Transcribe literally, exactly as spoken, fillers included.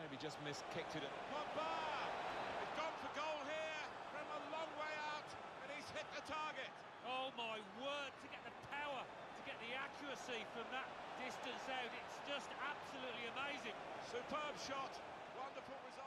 maybe just missed, kicked it. Pogba! He's gone for goal here from a long way out, and he's hit the target. Oh my word, to get the power, to get the accuracy from that distance out, it's just absolutely amazing. Superb shot, wonderful result.